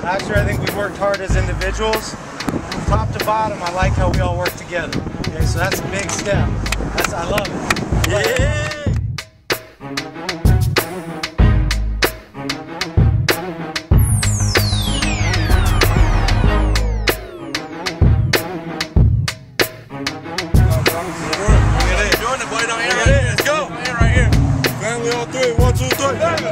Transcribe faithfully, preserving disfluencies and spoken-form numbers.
Actually, I think we worked hard as individuals. From top to bottom, I like how we all work together. Okay, so that's a big step. That's, I love it. Yeah! One, two, three.